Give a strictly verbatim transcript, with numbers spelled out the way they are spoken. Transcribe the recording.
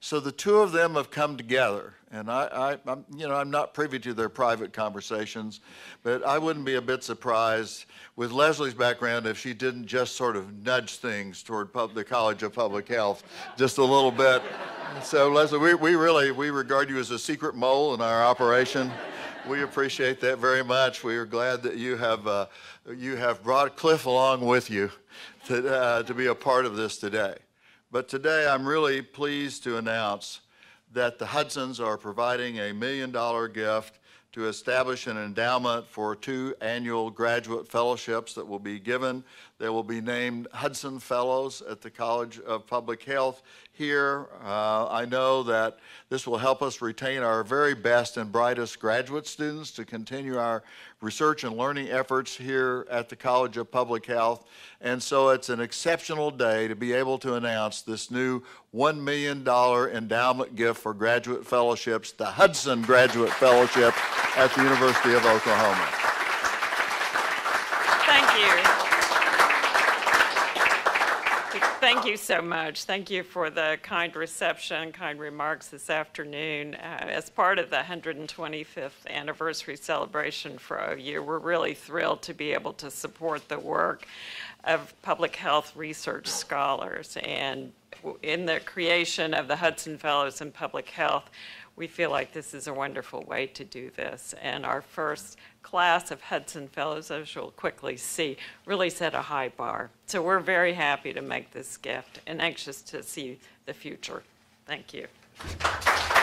So the two of them have come together, and I, I, I'm, you know, I'm not privy to their private conversations, but I wouldn't be a bit surprised with Leslie's background if she didn't just sort of nudge things toward pub, the College of Public Health just a little bit. So Leslie, we, we really, we regard you as a secret mole in our operation. We appreciate that very much. We are glad that you have, uh, you have brought Cliff along with you to, uh, to be a part of this today. But today I'm really pleased to announce that the Hudsons are providing a million dollar gift to establish an endowment for two annual graduate fellowships that will be given. They will be named Hudson Fellows at the College of Public Health here. Uh, I know that this will help us retain our very best and brightest graduate students to continue our research and learning efforts here at the College of Public Health. And so it's an exceptional day to be able to announce this new one million dollar endowment gift for graduate fellowships, the Hudson Graduate Fellowship at the University of Oklahoma. Thank you. Thank you so much. Thank you for the kind reception, kind remarks this afternoon. Uh, as part of the one hundred twenty-fifth anniversary celebration for O U, we're really thrilled to be able to support the work of public health research scholars. And in the creation of the Hudson Fellows in Public Health, we feel like this is a wonderful way to do this. And our first class of Hudson Fellows, as you'll quickly see, really set a high bar. So we're very happy to make this gift and anxious to see the future. Thank you.